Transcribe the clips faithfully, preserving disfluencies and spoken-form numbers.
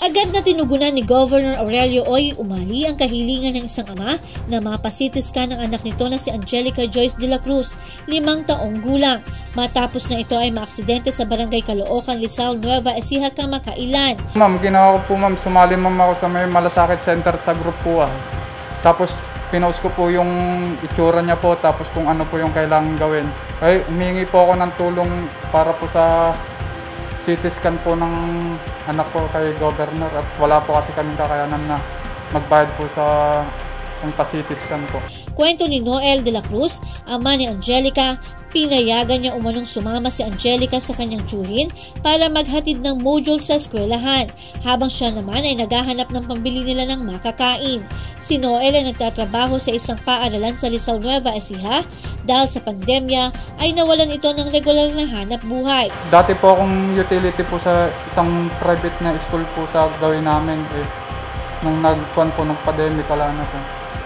Agad na tinugunan ni Governor Aurelio Oy Umali ang kahilingan ng isang ama na mapa-C T scan ng anak nito na si Angelica Joyce de la Cruz, limang taong gulang, matapos na ito ay maaksidente sa barangay Caloocan, Rizal, Nueva Ecija, Kamakailan. Ma'am, ginawa ko po ma'am, sumali ma'am ako sa may malasakit center sa group po ah. Tapos pinost ko po yung itsura niya po, tapos kung ano po yung kailangan gawin. Ay, humingi po ako ng tulong para po sa C T scan po ng anak ko kay Governor at wala po kasi kaming kakayanan na magbayad po sa yung pa-C T scan po. Kwento ni Noel de la Cruz, ama ni Angelica, pinayagan niya umanong sumama si Angelica sa kanyang tiyuhin para maghatid ng module sa eskwelahan, habang siya naman ay naghahanap ng pambili nila ng makakain. Si Noel ay nagtatrabaho sa isang paaralan sa Rizal, Nueva Ecija. Dahil sa pandemya ay nawalan ito ng regular na hanap buhay. Dati po akong utility po sa isang private na school po sa gawin namin eh. Nung nagkuhan po ng pandemic, wala na po.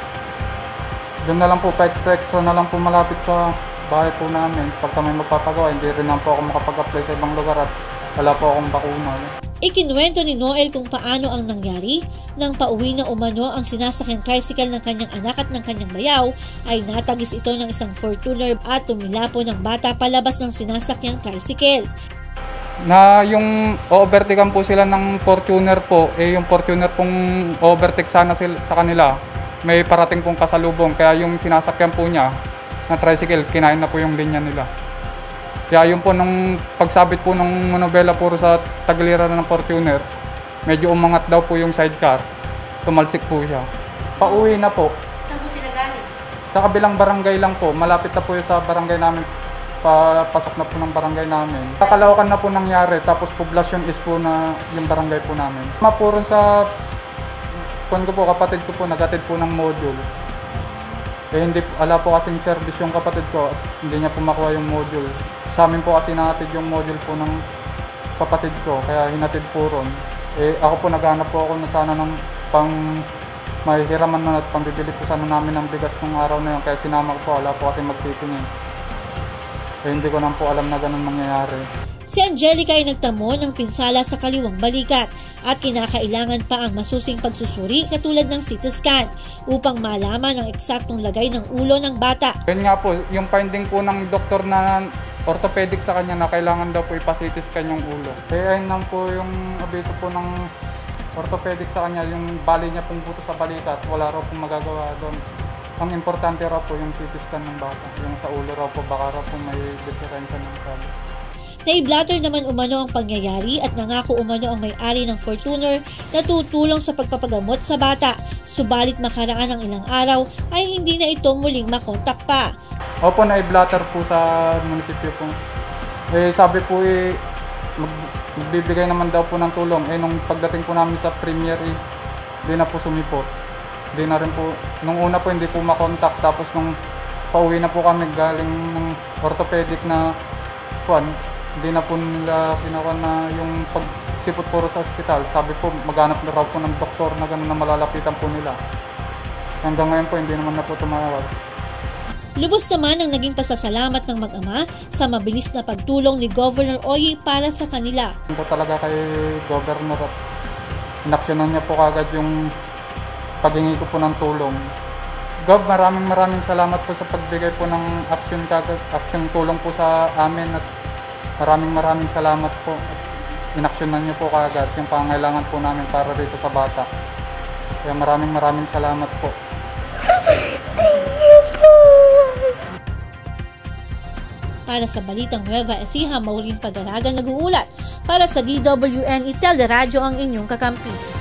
Doon na lang po, pa-extra-extra na lang po malapit sa bahay po namin. Pagka may magpapagawa, hindi rin lang po ako makapag-apply sa ibang lugar at wala po akong bakuna. Ikinuwento ni Noel kung paano ang nangyari. Nang pauwi na umano ang sinasakyang tricycle ng kanyang anak at ng kanyang bayaw, ay natagis ito ng isang Fortuner at tumilapo ng bata palabas ng sinasakyang tricycle. Na yung overtakean po sila ng Fortuner po, eh yung Fortuner pong overtake sana sila, sa kanila, may parating pong kasalubong, kaya yung sinasakyan po niya na tricycle, kinain na po yung linya nila. Kaya yun po, nung pagsabit po ng manobela puro sa tagiliran ng Fortuner, medyo umangat daw po yung sidecar, tumalsik po siya. Pauwi na po. Saan po sila galing? Sa kabilang barangay lang po, malapit na po yung sa barangay namin, papasok na po ng barangay namin. Sa Caloocan na po nangyari, tapos poblasyon is po na yung barangay po namin. Mapuron sa kung ko po, kapatid ko po, nagatid po ng module. Eh hindi, ala po kasing service yung kapatid ko, hindi niya po makuha yung module. Sa amin po kasi nahatid yung module po ng kapatid ko, kaya hinatid po ron. Eh ako po, naghanap po ako na sana ng pang mahihiraman na at pambibili po sana namin ng bigas ng araw na yun, kaya sinama ko po, ala po kasi magtitingin. Eh hindi ko na po alam na ganun mangyayari. Si Angelica ay nagtamo ng pinsala sa kaliwang balikat at kinakailangan pa ang masusing pagsusuri katulad ng C T scan upang malaman ang eksaktong lagay ng ulo ng bata. Yun nga po, yung finding po ng doktor na orthopedic sa kanya na kailangan daw po ipa-C T scan yung ulo. Kaya ayun lang po yung abiso po ng orthopedic sa kanya, yung bali niya pong buto sa balikat, wala raw pong magagawa doon. Ang importante raw po yung C T scan ng bata, yung sa ulo raw po, baka raw po may diferensya ng sabi. Naiblatter naman umano ang pangyayari at nangako umano ang may-ari ng Fortuner na tutulong sa pagpapagamot sa bata. Subalit makaraan ng ilang araw ay hindi na ito muling makontak pa. Opo, naiblatter po sa munisipyo po. Eh, sabi po eh, mag magbibigay naman daw po ng tulong. Eh, nung pagdating po namin sa premiere, eh, di na po sumipot. Di na rin po, nung una po hindi po makontak. Tapos nung pauwi na po kami galing ng orthopedic na kuan, hindi na po nila pinakuha na yung pagsipot puro sa ospital. Sabi po, maghanap na raw po ng doktor na gano'n na malalapitan po nila. Hanggang ngayon po, hindi naman na po tumawag. Lubos naman ang naging pasasalamat ng mag-ama sa mabilis na pagtulong ni Governor Oy para sa kanila. Po talaga kay Governor at inaksyonan niya po kagad yung paghingi ko po ng tulong. Gov, maraming maraming salamat po sa pagbigay po ng action kagad, action tulong po sa amin at maraming maraming salamat po. Inaksyonan niyo po kagad yung pangailangan po namin para dito sa bata. Kaya maraming maraming salamat po. Para sa Balitang Nueva Ecija, Maureen Padaragan nag-uulat. Para sa D W N, Teleradyo ang inyong kakampi.